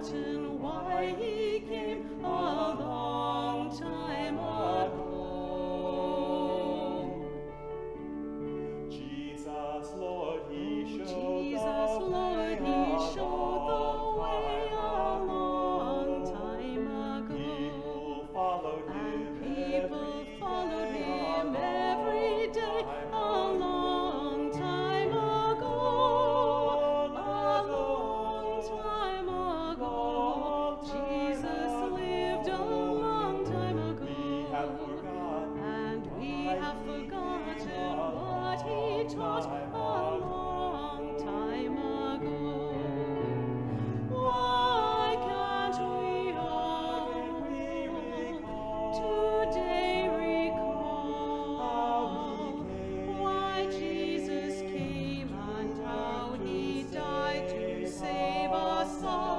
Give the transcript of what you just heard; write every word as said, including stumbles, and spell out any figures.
forgotten why he came a long time ago. Jesus, Lord, he showed Jesus, the Lord, way he a showed the way a long long time time ago. People followed And him people every followed day, him a every long day time a ago. long time ago. A long time ago. Jesus lived a long time ago. We have forgotten And we why have he forgotten came a what he taught long a time long ago. time ago. Why can't we all today recall why Jesus came and how he died to save us all?